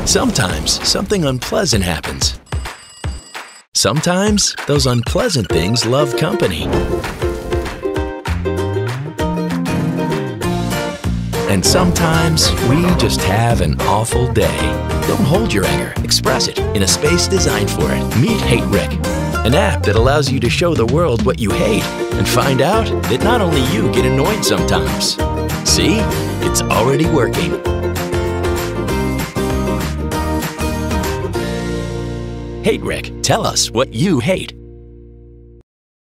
Sometimes something unpleasant happens. Sometimes those unpleasant things love company. And sometimes we just have an awful day. Don't hold your anger. Express it in a space designed for it. Meet Haterick, an app that allows you to show the world what you hate and find out that not only you get annoyed sometimes. See? It's already working. Haterick, tell us what you hate.